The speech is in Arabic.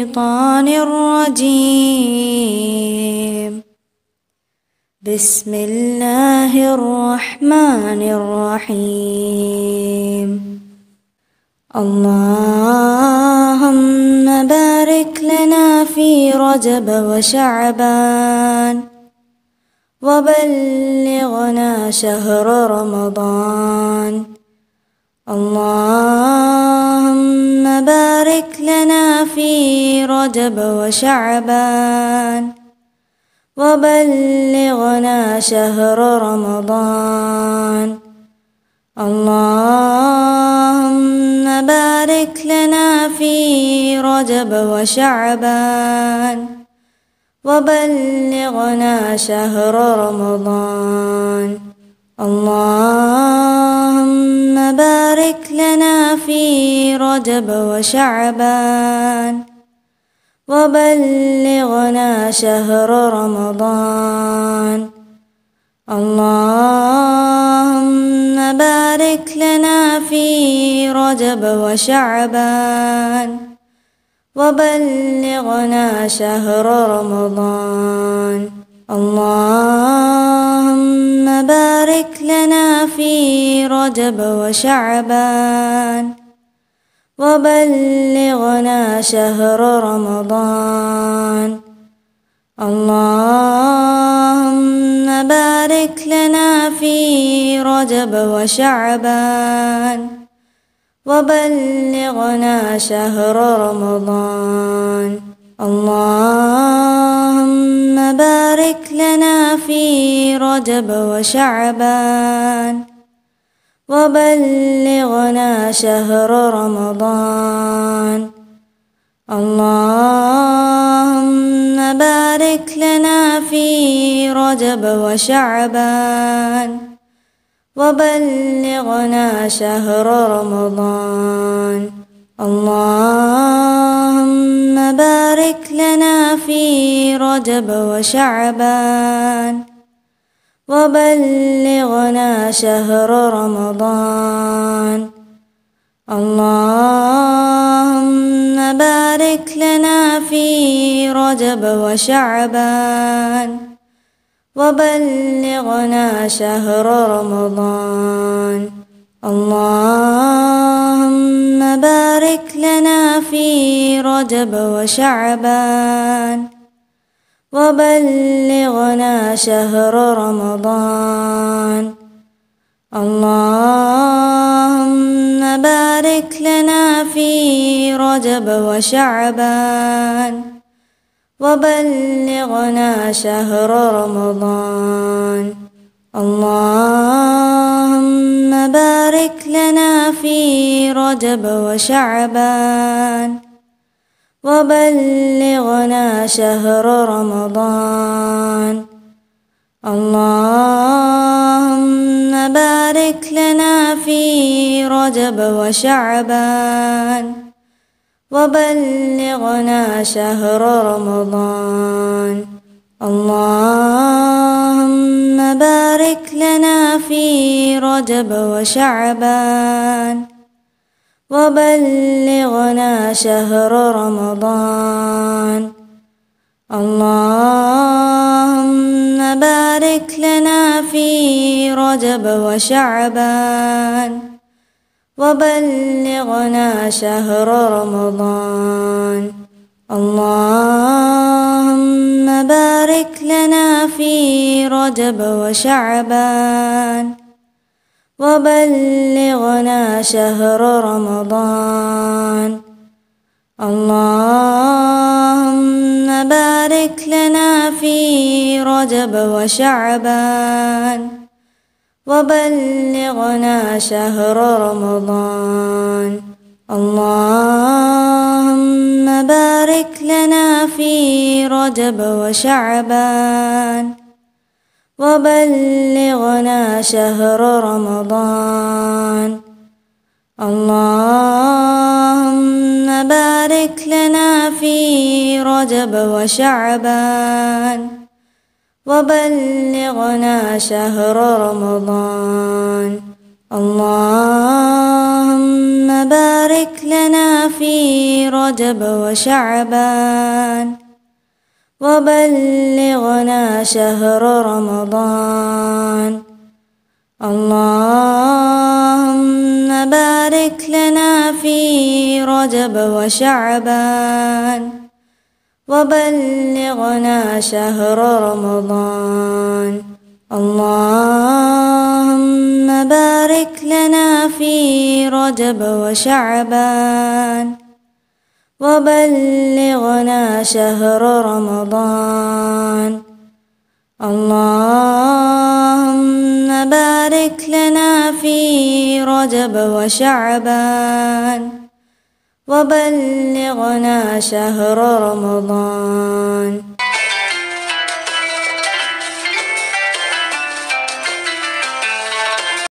الشيطان الرجيم. بسم الله الرحمن الرحيم. اللهم بارك لنا في رجب وشعبان وبلغنا شهر رمضان. اللهم بارك لنا في رجب وشعبان وبلغنا شهر رمضان. اللهم بارك لنا في رجب وشعبان وبلغنا شهر رمضان. اللهم بارك لنا في رجب وشعبان وبلغنا شهر رمضان. اللهم بارك لنا في رجب وشعبان وبلغنا شهر رمضان. اللهم بارك لنا في رجب وشعبان وبلغنا شهر رمضان. اللهم بارك لنا في رجب وشعبان وبلغنا شهر رمضان. اللهم بارك لنا في رجب وشعبان وبلغنا شهر رمضان. اللهم بارك لنا في رجب وشعبان وبلغنا شهر رمضان. اللهم بارك لنا في رجب وشعبان وبلغنا شهر رمضان. اللهم بارك لنا في رجب وشعبان وبلغنا شهر رمضان. اللهم بارك لنا في رجب وشعبان وبلغنا شهر رمضان. اللهم بارك لنا في رجب وشعبان وبلغنا شهر رمضان. اللهم بارك لنا في رجب وشعبان وبلغنا شهر رمضان. اللهم بارك لنا في رجب وشعبان وبلغنا شهر رمضان. اللهم بارك لنا في رجب وشعبان وبلغنا شهر رمضان. اللهم بارك لنا في رجب وشعبان وبلغنا شهر رمضان. اللهم بارك لنا في رجب وشعبان وبلغنا شهر رمضان. اللهم بارك لنا في رجب وشعبان وبلغنا شهر رمضان. اللهم بارك لنا في رجب وشعبان وبلغنا شهر رمضان. اللهم بارك لنا في رجب وشعبان وبلغنا شهر رمضان. اللهم بارك لنا في رجب وشعبان وبلغنا شهر رمضان. اللهم بارك لنا في رجب وشعبان وبلغنا شهر رمضان. اللهم بارك لنا في رجب وشعبان وبلغنا شهر رمضان. اللهم بارك لنا في رجب وشعبان وبلغنا شهر رمضان.